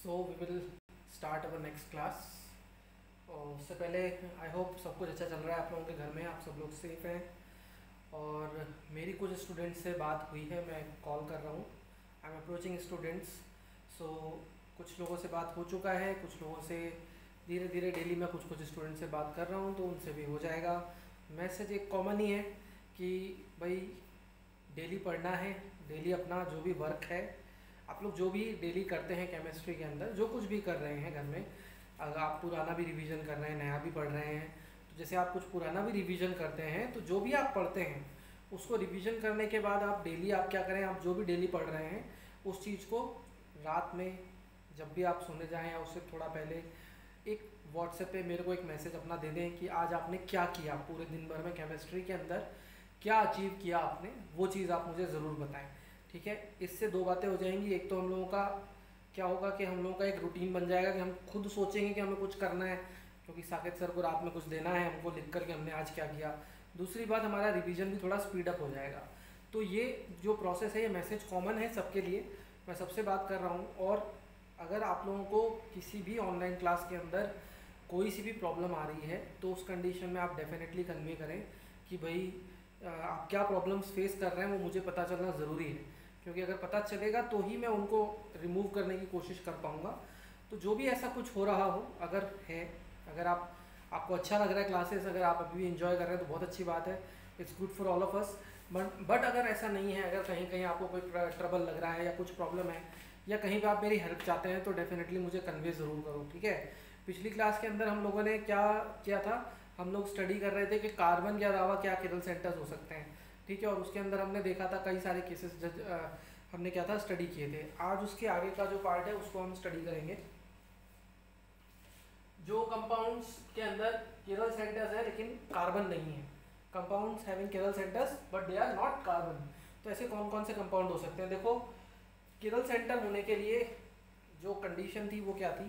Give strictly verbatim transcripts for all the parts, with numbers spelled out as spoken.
So we will start our next class. और उससे पहले आई होप सब कुछ अच्छा चल रहा है आप लोगों के घर में, आप सब लोग सेफ हैं। और मेरी कुछ स्टूडेंट्स से बात हुई है, मैं कॉल कर रहा हूँ। I am approaching students. So कुछ लोगों से बात हो चुका है, कुछ लोगों से धीरे धीरे डेली मैं कुछ कुछ स्टूडेंट से बात कर रहा हूँ, तो उनसे भी हो जाएगा। मैसेज एक कॉमन ही है कि भाई डेली पढ़ना है, डेली अपना जो भी वर्क है, आप लोग जो भी डेली करते हैं केमिस्ट्री के अंदर, जो कुछ भी कर रहे हैं घर में, अगर आप पुराना भी रिवीजन कर रहे हैं, नया भी पढ़ रहे हैं, तो जैसे आप कुछ पुराना भी रिवीजन करते हैं, तो जो भी आप पढ़ते हैं उसको रिवीजन करने के बाद आप डेली आप क्या करें, आप जो भी डेली पढ़ रहे हैं उस चीज़ को रात में जब भी आप सोने जाएं या उससे थोड़ा पहले एक व्हाट्सएप पे मेरे को एक मैसेज अपना दे दें कि आज आपने क्या किया पूरे दिन भर में केमिस्ट्री के अंदर, क्या अचीव किया आपने, वो चीज़ आप मुझे ज़रूर बताएं। ठीक है, इससे दो बातें हो जाएंगी। एक तो हम लोगों का क्या होगा कि हम लोगों का एक रूटीन बन जाएगा कि हम खुद सोचेंगे कि हमें कुछ करना है, क्योंकि साकेत सर को रात में कुछ देना है हमको लिख कर के हमने आज क्या किया। दूसरी बात, हमारा रिवीजन भी थोड़ा स्पीड अप हो जाएगा। तो ये जो प्रोसेस है, ये मैसेज कॉमन है सबके लिए, मैं सबसे बात कर रहा हूँ। और अगर आप लोगों को किसी भी ऑनलाइन क्लास के अंदर कोई सी भी प्रॉब्लम आ रही है, तो उस कंडीशन में आप डेफिनेटली कन्वे करें कि भाई आप क्या प्रॉब्लम्स फेस कर रहे हैं, वो मुझे पता चलना ज़रूरी है, क्योंकि अगर पता चलेगा तो ही मैं उनको रिमूव करने की कोशिश कर पाऊँगा। तो जो भी ऐसा कुछ हो रहा हो, अगर है, अगर आप आपको अच्छा लग रहा है क्लासेस, अगर आप अभी भी इन्जॉय कर रहे हैं तो बहुत अच्छी बात है, it's good for all of us. But but अगर ऐसा नहीं है, अगर कहीं कहीं आपको कोई ट्रबल लग रहा है या कुछ प्रॉब्लम है या कहीं पे आप मेरी हेल्प चाहते हैं, तो डेफिनेटली मुझे कन्वे ज़रूर करो। ठीक है, पिछली क्लास के अंदर हम लोगों ने क्या किया था, हम लोग स्टडी कर रहे थे कि कार्बन के अलावा क्या किरल सेंटर्स हो सकते हैं। ठीक है, और उसके अंदर हमने देखा था कई सारे केसेस हमने क्या था स्टडी किए थे। आज उसके आगे का जो पार्ट है उसको हम स्टडी करेंगे। जो कंपाउंड्स के अंदर किरल सेंटर्स है लेकिन कार्बन नहीं है, compounds having chiral centres but they are not carbon, तो ऐसे कौन कौन से कंपाउंड हो सकते हैं। देखो, किरल सेंटर होने के लिए जो कंडीशन थी वो क्या थी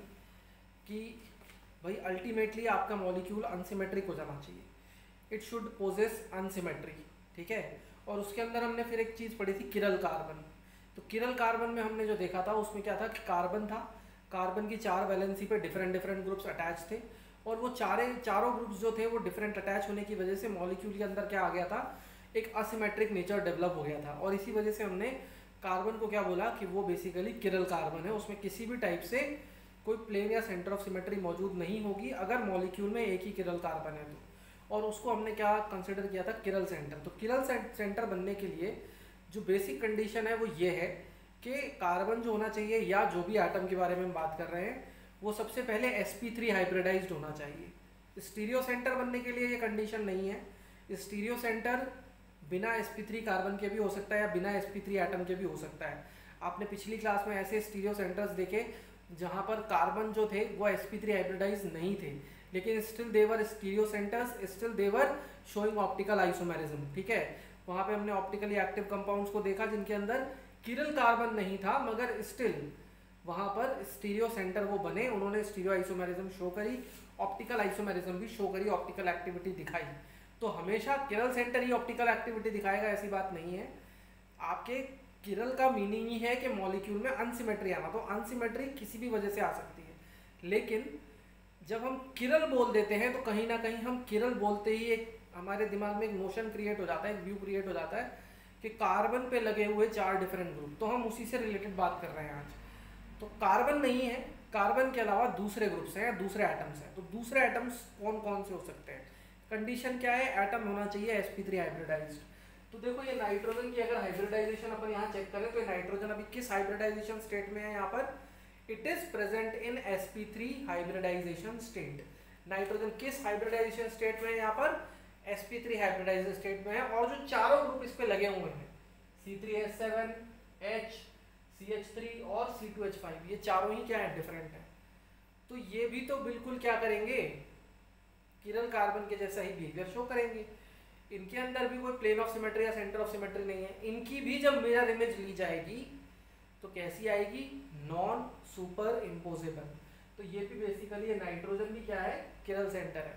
कि भाई अल्टीमेटली आपका मॉलिक्यूल अनसिमेट्रिक हो जाना चाहिए, इट शुड पोजेस अनसिमेट्री। ठीक है, और उसके अंदर हमने फिर एक चीज़ पढ़ी थी किरल कार्बन। तो किरल कार्बन में हमने जो देखा था उसमें क्या था कि कार्बन था, कार्बन की चार वैलेंसी पे डिफरेंट डिफरेंट ग्रुप्स अटैच थे, और वो चारे चारों ग्रुप्स जो थे वो डिफरेंट अटैच होने की वजह से मॉलिक्यूल के अंदर क्या आ गया था, एक असिमेट्रिक नेचर डेवलप हो गया था। और इसी वजह से हमने कार्बन को क्या बोला कि वो बेसिकली किरल कार्बन है, उसमें किसी भी टाइप से कोई प्लेन या सेंटर ऑफ सिमेट्री मौजूद नहीं होगी अगर मॉलिक्यूल में एक ही किरल कार्बन है तो। और उसको हमने क्या कंसिडर किया था, किरल सेंटर। तो किरल सेंटर बनने के लिए जो बेसिक कंडीशन है वो ये है कि कार्बन जो होना चाहिए, या जो भी एटम के बारे में हम बात कर रहे हैं, वो सबसे पहले एस पी थ्री हाइब्रिडाइज्ड होना चाहिए। स्टीरियो सेंटर बनने के लिए ये कंडीशन नहीं है। स्टीरियो सेंटर बिना एस पी थ्री कार्बन के भी हो सकता है या बिना एस पी थ्री एटम के भी हो सकता है। आपने पिछली क्लास में ऐसे स्टीरियो सेंटर्स देखे जहाँ पर कार्बन जो थे वो एस पी थ्री हाइब्रिडाइज नहीं थे, लेकिन still they're stereo centres, still they're showing optical isomerism. ठीक है, वहाँ पे हमने ऑप्टिकली एक्टिव कंपाउंड्स को देखा जिनके अंदर किरल कार्बन नहीं था, मगर स्टिल वहाँ पर स्टीरियो सेंटर वो बने, उन्होंने स्टीरियो आइसोमेरिज्म शो करी, ऑप्टिकल आइसोमेरिज्म भी शो करी, ऑप्टिकल एक्टिविटी दिखाई। तो हमेशा किरल सेंटर ही ऑप्टिकल एक्टिविटी दिखाएगा ऐसी बात नहीं है। आपके किरल का मीनिंग ही है कि मॉलिक्यूल में अनसिमेट्री आना, तो अनसिमेट्री किसी भी वजह से आ सकती है। लेकिन जब हम किरल बोल देते हैं तो कहीं ना कहीं हम किरल बोलते ही एक हमारे दिमाग में एक नोशन क्रिएट हो जाता है, एक व्यू क्रिएट हो जाता है कि कार्बन पे लगे हुए चार डिफरेंट ग्रुप, तो हम उसी से रिलेटेड बात कर रहे हैं आज। तो कार्बन नहीं है, कार्बन के अलावा दूसरे ग्रुप्स हैं, दूसरे एटम्स हैं। तो दूसरे एटम्स कौन कौन से हो सकते हैं, कंडीशन क्या है, एटम होना चाहिए एस पी थ्री हाइब्रिडाइज्ड। तो देखो, ये नाइट्रोजन की अगर हाइब्रिडाइजेशन अपन यहाँ चेक करें तो नाइट्रोजन अभी किस हाइब्रिडाइजेशन स्टेट में है, यहाँ पर it is present in S P three hybridisation state. Nitrogen किस हाइब्रिडाइजेशन स्टेट में है, यहाँ पर S P three hybridisation state में है। और जो चारों ग्रुप इस पे लगे हुए हैं, C three H seven, H, C H three और सी टू एच फाइव, ये चारों ही क्या है, डिफरेंट है। तो ये भी तो बिल्कुल क्या करेंगे, किरल कार्बन के जैसा ही बिहेवियर शो करेंगे। इनके अंदर भी कोई प्लेन ऑफ सिमेट्री या सेंटर ऑफ सिमेट्री नहीं है। इनकी भी जब मिरर इमेज ली जाएगी तो कैसी आएगी, नॉन सुपर इम्पोजेबल। तो ये भी बेसिकली नाइट्रोजन भी क्या है, किरल सेंटर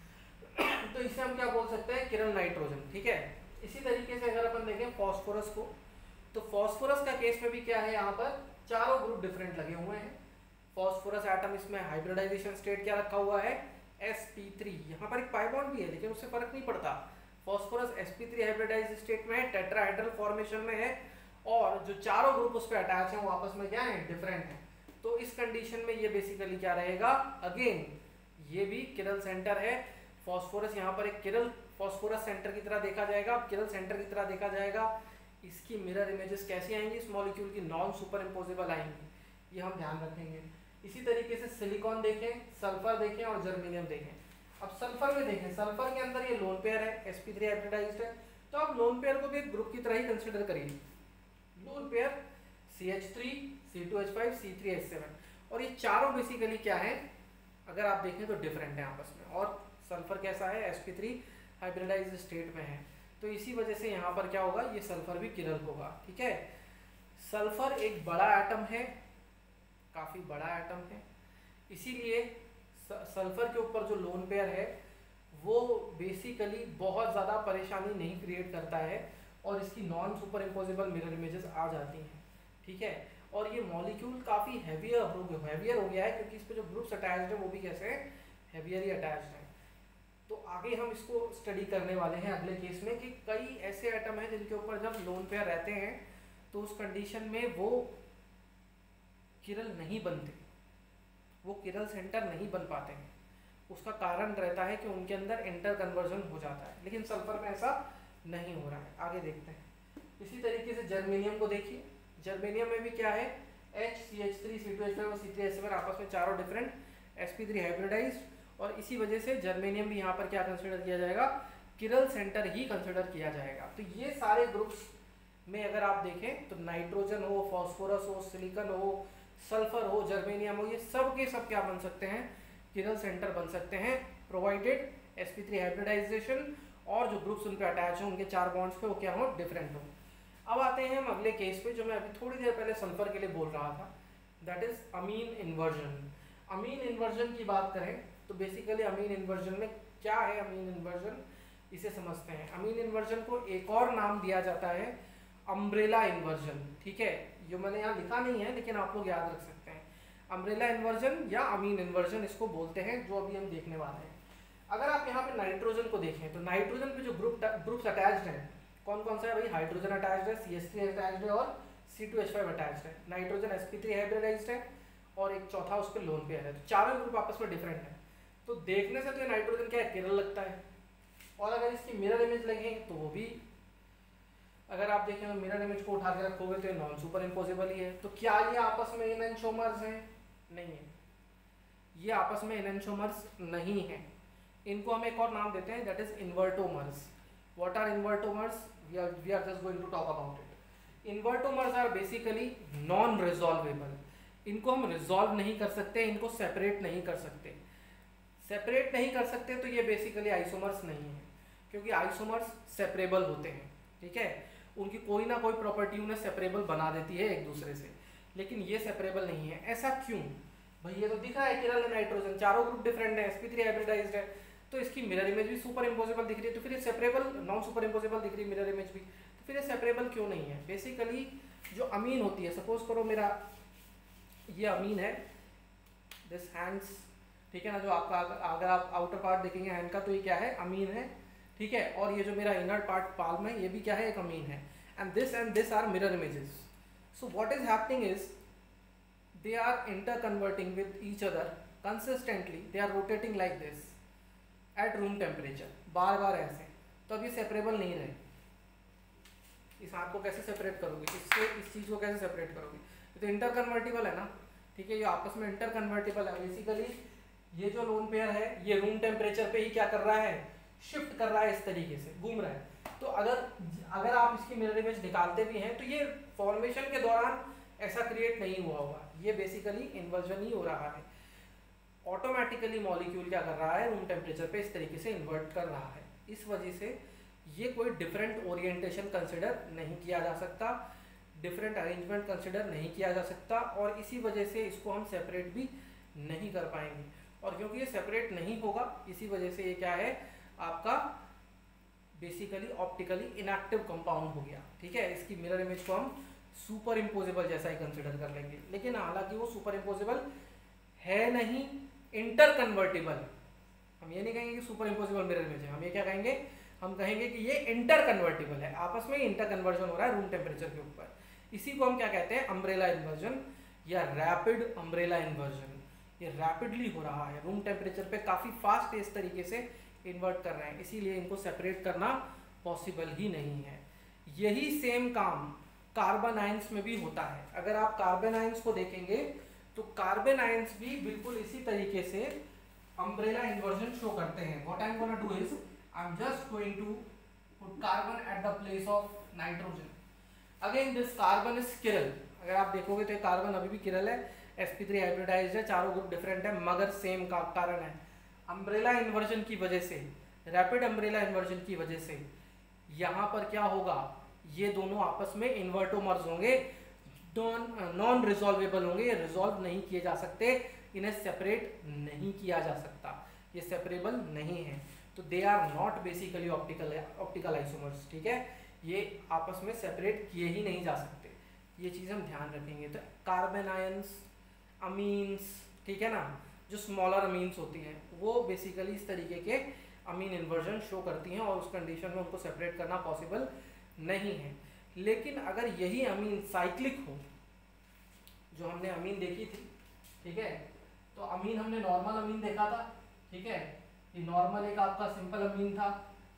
है। तो इसे हम क्या बोल सकते हैं, किरल नाइट्रोजन। ठीक है, इसी तरीके से अगर अपन देखें फॉस्फोरस को, तो फॉस्फोरस का केस में भी क्या है, यहाँ पर चारों ग्रुप डिफरेंट लगे हुए हैं। फॉस्फोरस एटम इसमें हाइब्रिडाइजेशन स्टेट क्या रखा हुआ है, एस पी थ्री। यहाँ पर एक पाई बॉन्ड भी है लेकिन उससे फर्क नहीं पड़ता, phosphorus S P three hybridise state में है, टेट्राहेड्रल फॉर्मेशन में है, और जो चारों ग्रुप उस पर अटैच हैं वो आपस में क्या है, डिफरेंट है। तो इस कंडीशन में ये बेसिकली क्या रहेगा, अगेन ये भी किरल सेंटर है, फॉस्फोरस यहाँ पर एक किरल फॉस्फोरस सेंटर की तरह देखा जाएगा, किरल सेंटर की तरह देखा जाएगा। इसकी मिरर इमेजेस कैसी आएंगी, इस मॉलिक्यूल की नॉन सुपर इम्पोजेबल आएंगी, ये हम ध्यान रखेंगे। इसी तरीके से सिलिकॉन देखें, सल्फर देखें और जर्मेनियम देखें। अब सल्फर में देखें, सल्फर के अंदर ये लोन पेयर है, एस पी थ्री हाइब्रिडाइज्ड है, तो आप लोन पेयर को भी एक ग्रुप की तरह ही कंसिडर करिए। Lone pair C H three C two H five C three H seven, और ये चारों बेसिकली क्या है, अगर आप देखें तो डिफरेंट है आपस में। और सल्फर कैसा है, S P three hybridised state में है, तो इसी वजह से यहाँ पर क्या होगा, ये सल्फर भी किरल होगा। ठीक है, सल्फर एक बड़ा एटम है, काफी बड़ा एटम है, इसीलिए सल्फर के ऊपर जो लोन पेयर है वो बेसिकली बहुत ज़्यादा परेशानी नहीं क्रिएट करता है, और इसकी non super imposable mirror images आ जाती हैं। ठीक है, और ये मॉलिक्यूल काफ़ी हैवियर हो हैवियर हो गया है, क्योंकि इस पे जो ग्रुप्स अटैच्ड है वो भी कैसे हैं, हैवियर ही अटैच्ड हैं। तो आगे हम इसको स्टडी करने वाले हैं अगले केस में, कि कई ऐसे एटम हैं जिनके ऊपर जब लोन पेयर रहते हैं तो उस कंडीशन में वो किरल नहीं बनते, वो किरल सेंटर नहीं बन पाते हैं। उसका कारण रहता है कि उनके अंदर इंटर कन्वर्जन हो जाता है, लेकिन सल्फर में ऐसा नहीं हो रहा है। आगे देखते हैं। इसी तरीके से जर्मेनियम को देखिए, जर्मेनियम में भी क्या है, H C H three C two H five और सी थ्री एच सेवन आपस में चारों different, S P three hybridised, और इसी वजह से जर्मेनियम भी यहाँ पर क्या कंसिडर किया जाएगा, किरल सेंटर ही कंसिडर किया जाएगा। तो ये सारे ग्रुप्स में अगर आप देखें तो नाइट्रोजन हो, फॉस्फोरस हो, सिलिकॉन हो, सल्फर हो, जर्मेनियम हो, ये सब के सब क्या बन सकते हैं, किरल सेंटर बन सकते हैं, provided S P three hybridisation और जो ग्रुप्स उन पर अटैच हो, उनके चार बॉन्ड्स पे वो क्या हो, डिफरेंट हो। अब आते हैं हम अगले केस पे, जो मैं अभी थोड़ी देर पहले सल्फर के लिए बोल रहा था, that is amine inversion. Amine inversion की बात करें तो बेसिकली अमीन इन्वर्जन में क्या है, अमीन इन्वर्जन इसे समझते हैं। अमीन इन्वर्जन को एक और नाम दिया जाता है अम्ब्रेला इन्वर्जन। ठीक है, जो मैंने यहाँ लिखा नहीं है लेकिन आप लोग याद रख सकते हैं, अम्ब्रेला इन्वर्जन या अमीन इन्वर्जन इसको बोलते हैं, जो अभी हम देखने वाले हैं। अगर आप यहाँ पे नाइट्रोजन को देखें तो नाइट्रोजन पे जो ग्रुप ग्रुप्स अटैच्ड हैं, कौन कौन सा है भाई, हाइड्रोजन अटैच्ड है, सी एच थ्री अटैच्ड है और C two H five attached है, nitrogen S P three hybridised है, और एक चौथा उस पर लोन पेयर है। तो चारों ग्रुप आपस में डिफरेंट है। तो देखने से तो ये नाइट्रोजन क्या है, किरल लगता है, और अगर इसकी मिरर इमेज लगे तो वो भी, अगर आप देखें तो मिरर इमेज को उठा के रखोगे तो ये नॉन सुपर इम्पोजेबल ही है। तो क्या ये आपस में एनेंटियोमर्स हैं, नहीं है, ये आपस में एनेंटियोमर्स नहीं है। इनको हम एक और नाम देते हैं, that is invertomers. What are invertomers, we are we are just going to talk about it. Invertomers are basically non resolvable, इनको हम रिजॉल्व नहीं कर सकते, इनको सेपरेट नहीं कर सकते। सेपरेट नहीं कर सकते तो ये बेसिकली आइसोमर्स नहीं है, क्योंकि आइसोमर्स सेपरेबल होते हैं। ठीक है, उनकी कोई ना कोई प्रॉपर्टी उन्हें सेपरेबल बना देती है एक दूसरे से, लेकिन ये सेपरेबल नहीं है। ऐसा क्यों भाई, ये तो दिख रहा है किरल नाइट्रोजन, चारों ग्रुप डिफरेंट है, एस पी थ्री हाइब्रिडाइज्ड है, तो इसकी मिरर इमेज भी सुपर इम्पोजेबल दिख रही है, तो फिर ये सेपरेबल नॉन सुपर इम्पोजेबल दिख रही है मिरर इमेज भी, तो फिर ये सेपरेबल क्यों नहीं है। बेसिकली जो अमीन होती है, सपोज करो मेरा ये अमीन है, दिस हैंड्स, ठीक है ना, जो आपका अगर आप आउटर पार्ट देखेंगे हैंड का तो ये क्या है, अमीन है। ठीक है, और ये जो मेरा इनर पार्ट पाल्म है ये भी क्या है, एक अमीन है, and this and this are mirror images. So what is happening is they are interconverting with each other consistently, they are rotating like this at room temperature, बार बार ऐसे। तो अब ये सेपरेबल नहीं रहे, इस हाथ को कैसे सेपरेट करोगे, इससे इस चीज़ को कैसे सेपरेट करोगे, तो इंटरकन्वर्टिबल है ना। ठीक है, ये आपस में इंटरकन्वर्टिबल है। बेसिकली ये जो लोन पेयर है ये रूम टेम्परेचर पे ही क्या कर रहा है, शिफ्ट कर रहा है, इस तरीके से घूम रहा है। तो अगर अगर आप इसकी मिरर इमेज निकालते भी हैं तो ये फॉर्मेशन के दौरान ऐसा क्रिएट नहीं हुआ होगा, ये बेसिकली इन्वर्जन ही हो रहा है। ऑटोमेटिकली मॉलिक्यूल क्या कर रहा है, रूम टेम्परेचर पे इस तरीके से इन्वर्ट कर रहा है। इस वजह से ये कोई डिफरेंट ओरिएंटेशन कंसिडर नहीं किया जा सकता, डिफरेंट अरेंजमेंट कंसिडर नहीं किया जा सकता, और इसी वजह से इसको हम सेपरेट भी नहीं कर पाएंगे। और क्योंकि ये सेपरेट नहीं होगा, इसी वजह से ये क्या है, आपका बेसिकली ऑप्टिकली इनएक्टिव कंपाउंड हो गया। ठीक है, इसकी मिरर इमेज को हम सुपर इम्पोजेबल जैसा ही कंसिडर कर लेंगे, लेकिन हालांकि वो सुपर इम्पोजेबल है नहीं इंटर कन्वर्टिबल, हम ये नहीं कहेंगे कि सुपर इम्पोजिबल मिरर इमेज है, हम ये क्या कहेंगे, हम कहेंगे कि ये इंटर कन्वर्टिबल है, आपस में इंटर कन्वर्जन हो रहा है रूम टेम्परेचर के ऊपर। इसी को हम क्या कहते हैं, अम्ब्रेला इन्वर्जन या रैपिड अम्ब्रेला इन्वर्जन। ये रैपिडली हो रहा है, रूम टेम्परेचर पे काफ़ी फास्ट इस तरीके से इन्वर्ट कर रहे हैं, इसीलिए इनको सेपरेट करना पॉसिबल ही नहीं है। यही सेम काम कार्बन आयंस में भी होता है। अगर आप कार्बन आयंस को देखेंगे तो कार्बन आयंस भी बिल्कुल इसी तरीके से अम्ब्रेला इन्वर्जन शो करते हैं। What I am gonna do is I am just going to put carbon at the place of nitrogen. Again this carbon is chiral, अगर आप देखोगे तो कार्बन अभी भी किरल है, एस पी थ्री हाइब्रिडाइज्ड है, चारों ग्रुप डिफरेंट है मगर सेम का कारण है, अम्ब्रेला इन्वर्जन की वजह से, रैपिड अम्ब्रेला इन्वर्जन की वजह से यहाँ पर क्या होगा, ये दोनों आपस में इन्वर्टोमर्स होंगे, नॉन रिजॉल्वेबल होंगे, ये रिजॉल्व नहीं किए जा सकते, इन्हें सेपरेट नहीं किया जा सकता, ये सेपरेबल नहीं है, तो they are not basically optical optical isomers. ठीक है, ये आपस में सेपरेट किए ही नहीं जा सकते, ये चीज़ हम ध्यान रखेंगे। तो कार्बन आयंस, अमीन्स, ठीक है ना, जो स्मॉलर अमीन्स होती हैं वो बेसिकली इस तरीके के अमीन इन्वर्जन शो करती हैं और उस कंडीशन में उनको सेपरेट करना पॉसिबल नहीं है। लेकिन अगर यही अमीन साइक्लिक हो, जो हमने अमीन देखी थी, ठीक है, तो अमीन हमने नॉर्मल अमीन देखा था, ठीक है, ये नॉर्मल एक आपका सिंपल अमीन था,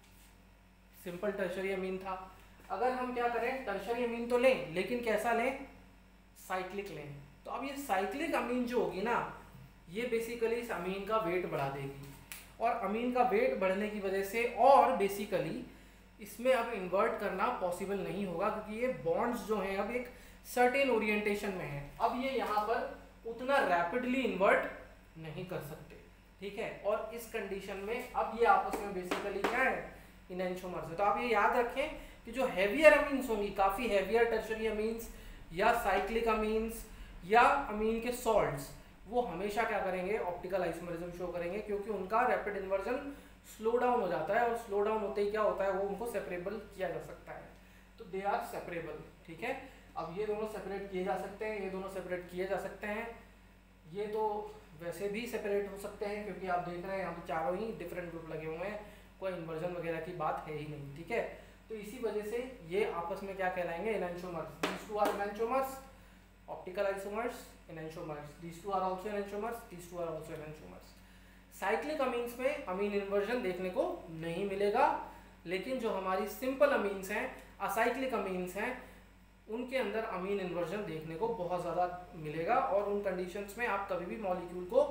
सिंपल टर्शरी अमीन था। अगर हम क्या करें, टर्शरी अमीन तो लें लेकिन कैसा लें, साइक्लिक लें, तो अब ये साइक्लिक अमीन जो होगी ना, ये बेसिकली इस अमीन का वेट बढ़ा देगी, और अमीन का वेट बढ़ने की वजह से और बेसिकली इसमें अब इन्वर्ट करना पॉसिबल नहीं होगा, क्योंकि ये बॉन्ड्स जो हैं अब एक सर्टेन ओरिएंटेशन में है, अब ये यहाँ पर उतना रैपिडली इन्वर्ट नहीं कर सकते। ठीक है, और इस कंडीशन में अब ये आपस में बेसिकली क्या है, इनएंशोमर्स है। तो आप ये याद रखें कि जो हैवियर अमीन्स होंगी, काफ़ी हैवियर टर्शरी अमीन्स या साइक्लिक अमीन्स या अमीन के सॉल्ट्स, वो हमेशा क्या करेंगे, ऑप्टिकल आइसोमरिज्म शो करेंगे, क्योंकि उनका रैपिड इन्वर्जन स्लो डाउन हो जाता है, और स्लो डाउन होते ही क्या होता है, वो उनको सेपरेबल किया जा सकता है, तो दे आर सेपरेबल। ठीक है, अब ये दोनों सेपरेट किए जा सकते हैं, ये दोनों सेपरेट किए जा सकते हैं, ये तो वैसे भी सेपरेट हो सकते हैं, क्योंकि आप देख रहे हैं यहाँ पे चारों ही डिफरेंट ग्रुप लगे हुए हैं, कोई इन्वर्जन वगैरह की बात है ही नहीं। ठीक है, तो इसी वजह से ये आपस में क्या कहलाएंगे, enantiomers. These two are enantiomers, optical isomers, enantiomers, these two are also enantiomers, these two are also enantiomers. Cyclic amines में अमीन इन्वर्जन देखने को नहीं मिलेगा, लेकिन जो हमारी सिंपल अमीन्स हैं, असाइक्लिक अमीन्स हैं, उनके अंदर अमीन इन्वर्जन देखने को बहुत ज़्यादा मिलेगा, और उन कंडीशंस में आप कभी भी मॉलिक्यूल को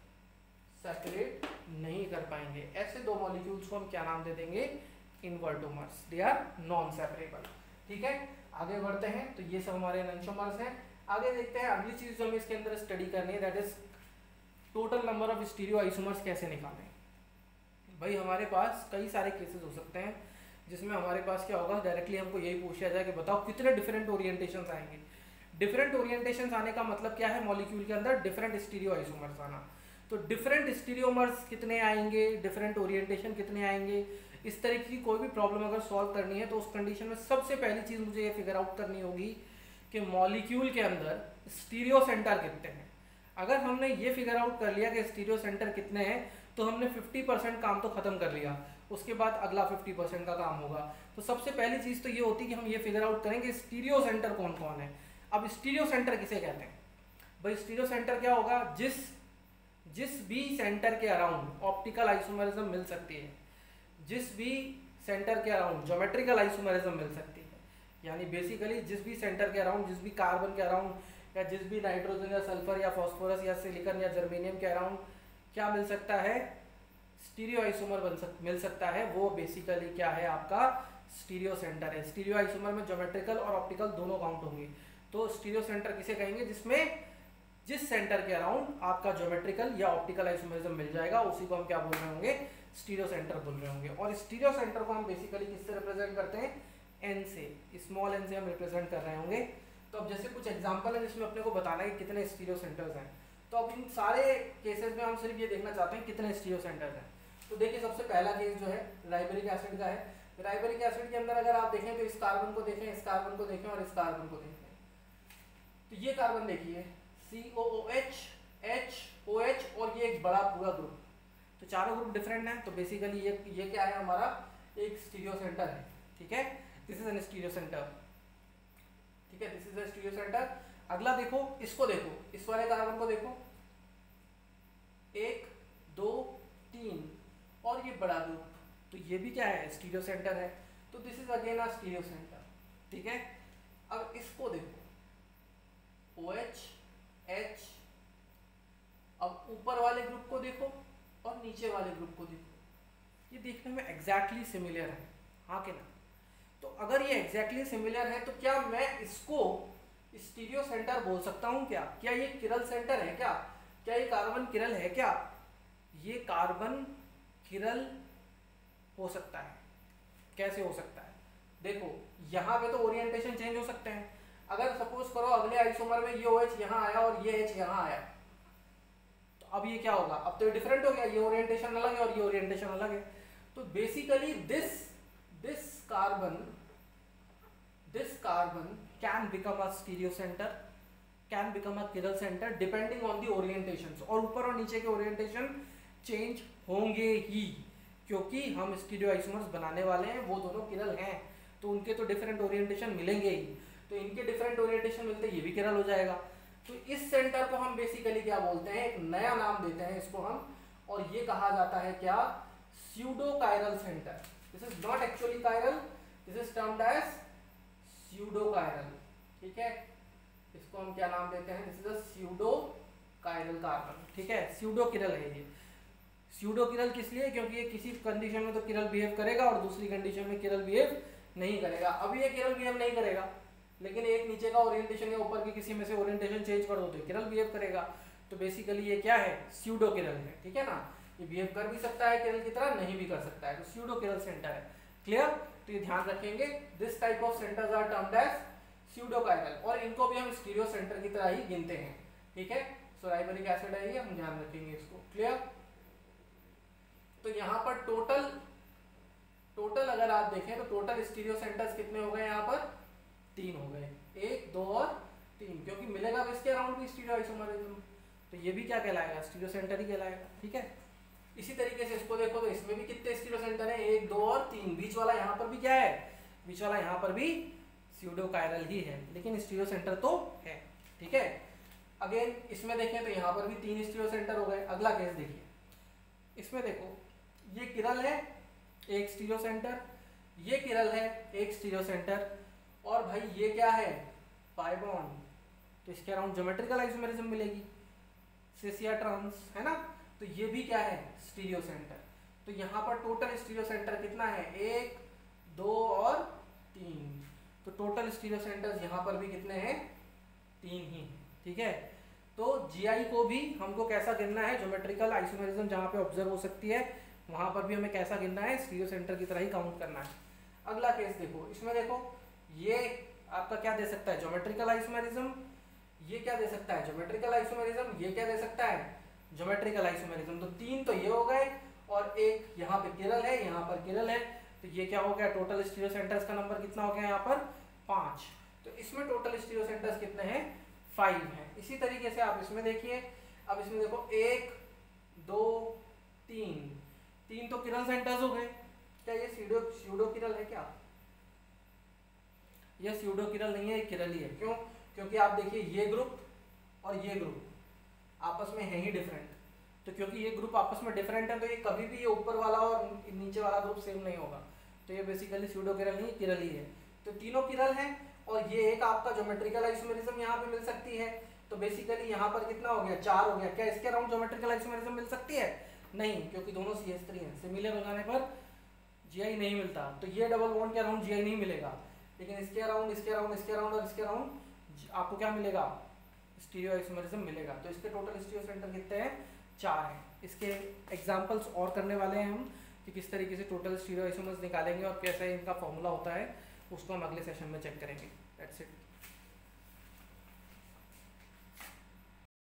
सेपरेट नहीं कर पाएंगे। ऐसे दो मॉलिक्यूल्स को हम क्या नाम दे देंगे, invertomers, they are non separable. ठीक है, आगे बढ़ते हैं, तो ये सब हमारे एनएंशोमर्स हैं। आगे देखते हैं अगली चीज़ जो हमें इसके अंदर स्टडी करनी है, that is total number of stereo isomers कैसे निकालें। भाई हमारे पास कई सारे केसेस हो सकते हैं जिसमें हमारे पास क्या होगा, डायरेक्टली हमको यही पूछा जाए कि बताओ कितने डिफरेंट ओरिएंटेशंस आएंगे। डिफरेंट ओरिएंटेशंस आने का मतलब क्या है, मॉलिक्यूल के अंदर डिफरेंट स्टीरियो आइसोमर्स आना। तो डिफरेंट स्टीरियोमर्स कितने आएंगे, डिफरेंट ओरिएंटेशन कितने आएंगे, इस तरह की कोई भी प्रॉब्लम अगर सॉल्व करनी है तो उस कंडीशन में सबसे पहली चीज़ मुझे ये फिगर आउट करनी होगी कि मॉलिक्यूल के अंदर स्टीरियो सेंटर कितने हैं। अगर हमने ये फिगर आउट कर लिया कि स्टीरियो सेंटर कितने हैं, तो हमने फिफ्टी परसेंट काम तो खत्म कर लिया, उसके बाद अगला फिफ्टी परसेंट का काम होगा। तो सबसे पहली चीज़ तो ये होती है कि हम ये फिगर आउट करेंगे स्टीरियो सेंटर कौन कौन है। अब स्टीरियो सेंटर किसे कहते हैं, भाई स्टीरियो सेंटर क्या होगा, जिस जिस भी सेंटर के अराउंड ऑप्टिकल आइसोमरिज्म मिल सकती है, जिस भी सेंटर के अराउंड ज्योमेट्रिकल आइसोमरिज्म मिल सकती है, यानी बेसिकली जिस भी सेंटर के अराउंड, जिस भी कार्बन के अराउंड या जिस भी नाइट्रोजन या सल्फर या फॉस्फोरस या सिलिकॉन या जर्मेनियम के अराउंड क्या मिल सकता है, स्टीरियो आइसोमर बन सक मिल सकता है, वो बेसिकली क्या है, आपका स्टीरियो सेंटर है। स्टीरियो आइसोमर में ज्योमेट्रिकल और ऑप्टिकल दोनों काउंट होंगे। तो स्टीरियो सेंटर किसे कहेंगे, जिसमें जिस सेंटर के अराउंड आपका ज्योमेट्रिकल या ऑप्टिकल आइसोमरिज्म मिल जाएगा, उसी को हम क्या बोल रहे होंगे, स्टीरियो सेंटर बोल रहे होंगे। और स्टीरियो सेंटर को हम बेसिकली किससे रिप्रेजेंट करते हैं, एन से, स्मॉल एन से हम रिप्रेजेंट कर रहे होंगे। तो अब जैसे कुछ एग्जांपल है जिसमें अपने को बताना है कि कितने स्टीरियो सेंटर्स हैं। तो अब इन सारे केसेस में हम सिर्फ ये देखना चाहते हैं कितने स्टीरियो सेंटर्स हैं। तो देखिए सबसे पहला केस जो है राइबोरिक एसिड का है। राइबोरिक एसिड के अंदर अगर आप देखें तो इस कार्बन को देखें, इस कार्बन को देखें और इस कार्बन को देखें। तो ये कार्बन देखिए C O O H H O H और ये एक बड़ा पूरा ग्रुप, तो चारों ग्रुप डिफरेंट हैं, तो बेसिकली ये ये क्या है हमारा एक स्टीरियो सेंटर है, ठीक है, this is an stereo centre, ठीक है, this is a stereo centre. अगला देखो, इसको देखो, इस वाले कार्बन को देखो, एक दो तीन और ये बड़ा ग्रुप, तो ये भी क्या है स्टीरियो सेंटर है, तो this is again a stereo centre, ठीक है। अब इसको देखो OH H, अब ऊपर वाले ग्रुप को देखो और नीचे वाले ग्रुप को देखो, ये देखने में एग्जैक्टली सिमिलर है, हाँ कि ना। तो अगर ये एग्जैक्टली सिमिलर है तो क्या मैं इसको स्टीरियो सेंटर बोल सकता हूँ क्या? क्या ये किरल सेंटर है क्या? क्या ये कार्बन किरल है क्या? ये कार्बन किरल हो सकता है। कैसे हो सकता है? देखो यहाँ पे तो ओरिएंटेशन चेंज हो सकते हैं। अगर सपोज करो अगले आइसोमर में ये OH यहाँ आया और ये H यहाँ आया, तो अब ये क्या होगा? अब तो ये डिफरेंट हो गया, ये ओरिएंटेशन अलग है और ये ओरिएंटेशन अलग है। तो basically this this carbon this carbon can become a stereo centre, can become a chiral centre depending on the orientation. और ऊपर और नीचे के ओरिएंटेशन चेंज होंगे ही, क्योंकि हम स्टीरियो आइसोमर्स बनाने वाले हैं, वो दोनों किरल हैं, तो उनके तो डिफरेंट ओरिएंटेशन मिलेंगे ही। तो इनके डिफरेंट ओरिएंटेशन मिलते ये भी किरल हो जाएगा। तो इस सेंटर को हम बेसिकली क्या बोलते हैं? एक नया नाम देते हैं इसको हम, और ये कहा जाता है क्या? Pseudo chiral centre. This is not actually chiral, this is termed as pseudo chiral, ठीक है। इसको हम क्या नाम देते हैं? This is a pseudo chiral carbon, ठीक है। स्यूडो किरल है ये। स्यूडो किरल किस लिए? क्योंकि ये किसी कंडीशन में तो किरल बिहेव करेगा और दूसरी कंडीशन में किरल बिहेव नहीं करेगा। अभी ये किरल बिहेव नहीं करेगा, लेकिन एक नीचे का ओरिएंटेशन या ऊपर की किसी में से ओरिएंटेशन चेंज कर दो तो किरल बिहेव करेगा। तो बेसिकली ये क्या है? स्यूडो किरल है, ठीक है ना। ये बिहेव कर भी सकता है किरल की तरह, नहीं भी कर सकता है, तो स्यूडो किरल सेंटर है। क्लियर? तो ये ध्यान रखेंगे, this type of centres are termed as pseudo chiral, और इनको भी हम स्टीरियो सेंटर की तरह ही गिनते हैं, ठीक है। सो राइबोरिक एसिड है ये, हम ध्यान रखेंगे इसको। क्लियर? तो यहाँ पर टोटल टोटल अगर आप देखें तो टोटल स्टीरियो सेंटर्स कितने हो गए? यहाँ पर तीन हो गए, एक दो और तीन, क्योंकि मिलेगा इसके अराउंड भी स्टीरियो आइसोमरिज्म, तो ये भी क्या कहलाएगा? स्टीरियो सेंटर ही कहलाएगा, ठीक है। इसी तरीके से इसको देखो तो इसमें भी कितने स्टीरियो सेंटर हैं? एक दो और तीन। बीच वाला यहाँ पर भी क्या है? बीच वाला यहाँ पर भी स्यूडो कायरल ही है, लेकिन स्टीरियो सेंटर तो है, ठीक है। अगेन इसमें देखें तो यहाँ पर भी तीन स्टीरियो सेंटर हो गए। अगला केस देखिए, इसमें देखो ये किरल है, एक स्टीरियो सेंटर, ये किरल है, एक स्टीरियो सेंटर, और भाई ये क्या है? पाई बॉन्ड, तो इसके अराउंड ज्योमेट्रिकल आइसोमेरिज्म मिलेगी, सिस या ट्रांस, है ना। तो ये भी क्या है? Stereo centre. तो यहाँ पर टोटल स्टीरियो सेंटर कितना है? एक दो और तीन। तो टोटल स्टीरियो सेंटर्स यहाँ पर भी कितने हैं? तीन ही, ठीक है। तो जीआई को भी हमको कैसा गिनना है? ज्योमेट्रिकल आइसोमेरिज्म जहाँ पे ऑब्जर्व हो सकती है वहां पर भी हमें कैसा गिनना है? स्टीरियो सेंटर की तरह ही काउंट करना है। अगला केस देखो, इसमें देखो ये आपका क्या दे सकता है? Geometrical isomerism. ये क्या दे सकता है? Geometrical isomerism. ये क्या दे सकता है? Geometrical isomerism. तो तीन तो ये हो गए, और एक यहाँ पे किरल है, यहाँ पर किरल है, तो ये क्या हो गया? टोटल स्टीरियो सेंटर्स का नंबर कितना हो गया यहाँ पर? पांच। तो इसमें टोटल स्टीरियो सेंटर्स कितने हैं? फाइव हैं। इसी तरीके से आप इसमें देखिए, अब इसमें देखो एक दो तीन, तीन तो किरल सेंटर्स हो गए। क्या ये स्यूडो स्यूडो किरल है क्या? ये स्यूडो किरल नहीं है, ये किरल ही है। क्यों? क्योंकि आप देखिए ये ग्रुप और ये ग्रुप आपस में है ही डिफरेंट। तो क्योंकि ये ग्रुप आपस में डिफरेंट है, तो ये कभी भी ये ऊपर वाला और नीचे वाला ग्रुप सेम नहीं होगा। तो ये बेसिकली स्यूडो किरल नहीं, किरल ही है। तो तीनों किरल हैं, और ये एक आपका ज्योमेट्रिकल आइसोमेरिज्म यहाँ पे मिल सकती है। तो बेसिकली यहाँ पर कितना हो गया? चार हो गया। क्या इसके अराउंड ज्योमेट्रिकल आइसोमेरिज्म मिल सकती है? नहीं, क्योंकि दोनों सी एच थ्री हैं। सिमिलर हो जाने पर जीआई नहीं मिलता। तो ये डबल बॉन्ड के अराउंड जीआई नहीं मिलेगा, लेकिन इसके अराउंड, इसके अराउंड, इसके अराउंड और इसके अराउंड आपको क्या मिलेगा? स्टीरियो आइसोमेरिज्म मिलेगा। तो इसके टोटल स्टीरियो सेंटर कितने हैं? चार हैं। इसके एग्जांपल्स और करने वाले हैं हम कि किस तरीके से टोटल स्टीरियो आइसोमर्स निकालेंगे और कैसे इनका फॉर्मूला होता है, उसको हम अगले सेशन में चेक करेंगे। That's it.